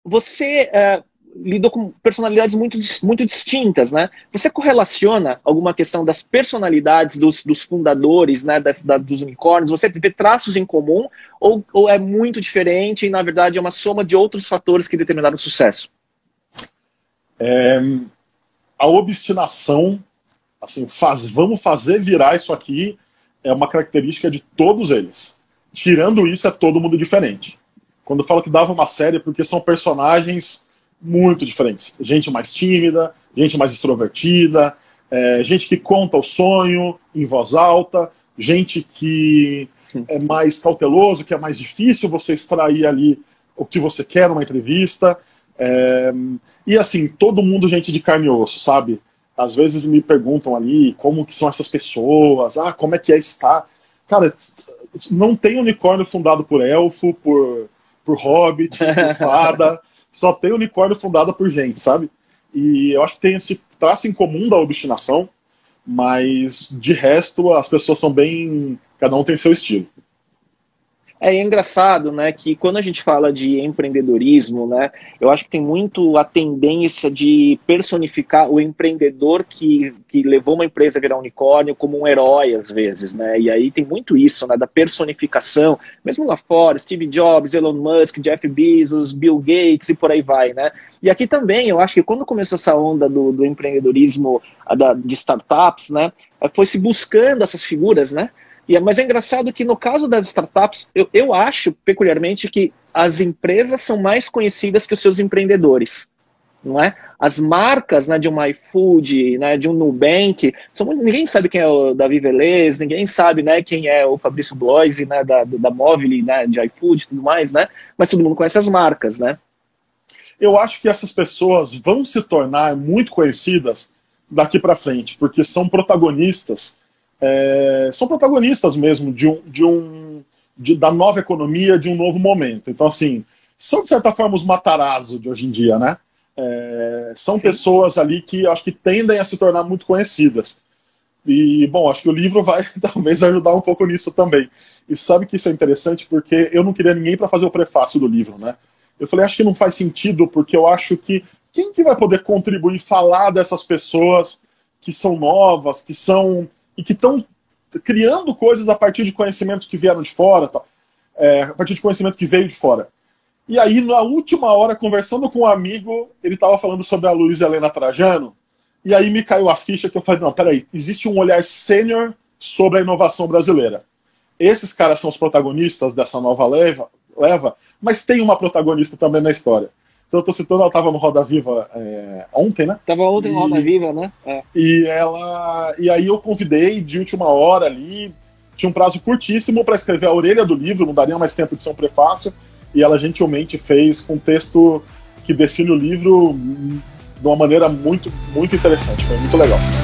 você lidou com personalidades muito distintas, né? Você correlaciona alguma questão das personalidades dos fundadores, né, dos unicórnios? Você vê traços em comum ou é muito diferente e, na verdade, é uma soma de outros fatores que determinaram o sucesso? A obstinação, assim, vamos fazer virar isso aqui, é uma característica de todos eles. Tirando isso, é todo mundo diferente. Quando eu falo que dava uma série, é porque são personagens muito diferentes. Gente mais tímida, gente mais extrovertida, gente que conta o sonho em voz alta, gente que é mais cauteloso, que é mais difícil você extrair ali o que você quer numa entrevista. E assim, todo mundo gente de carne e osso, sabe? Às vezes me perguntam ali como que são essas pessoas, como é que estar. Cara, não tem unicórnio fundado por elfo, por hobbit, por fada. Só tem unicórnio fundado por gente, sabe? E eu acho que tem esse traço em comum da obstinação, mas de resto as pessoas são bem... Cada um tem seu estilo. É engraçado, né, que quando a gente fala de empreendedorismo, né, eu acho que tem muito a tendência de personificar o empreendedor que levou uma empresa a virar unicórnio como um herói, às vezes, né, e aí tem muito isso, né, da personificação, mesmo lá fora, Steve Jobs, Elon Musk, Jeff Bezos, Bill Gates e por aí vai, né, e aqui também, eu acho que quando começou essa onda do empreendedorismo de startups, né, foi se buscando essas figuras, né. Mas é engraçado que no caso das startups, eu acho peculiarmente que as empresas são mais conhecidas que os seus empreendedores, não é? As marcas, né, de uma iFood, né, de um Nubank, ninguém sabe quem é o Davi Velez, ninguém sabe, né, quem é o Fabrício Bloise, né, da Movile, né, de iFood e tudo mais, né? Mas todo mundo conhece as marcas, né? Eu acho que essas pessoas vão se tornar muito conhecidas daqui para frente, porque são protagonistas. São protagonistas mesmo da nova economia, de um novo momento. Então, assim, são de certa forma os Matarazzo de hoje em dia, né? São Sim. Pessoas ali que acho que tendem a se tornar muito conhecidas. E, bom, acho que o livro vai talvez ajudar um pouco nisso também. E sabe que isso é interessante porque eu não queria ninguém para fazer o prefácio do livro, né? Eu falei, acho que não faz sentido porque eu acho que quem que vai poder contribuir, falar dessas pessoas que são novas, que são... e que estão criando coisas a partir de conhecimentos que vieram de fora, a partir de conhecimento que veio de fora. E aí, na última hora, conversando com um amigo, ele estava falando sobre a Luísa Helena Trajano, e aí me caiu a ficha que eu falei, não, peraí, existe um olhar sênior sobre a inovação brasileira. Esses caras são os protagonistas dessa nova leva, mas tem uma protagonista também na história. Então eu tô citando, ela estava no Roda Viva ontem, né? Tava ontem no Roda Viva, né? E aí eu convidei de última hora ali, tinha um prazo curtíssimo para escrever a orelha do livro, não daria mais tempo de ser um prefácio, e ela gentilmente fez com um texto que define o livro de uma maneira muito, muito interessante, foi muito legal.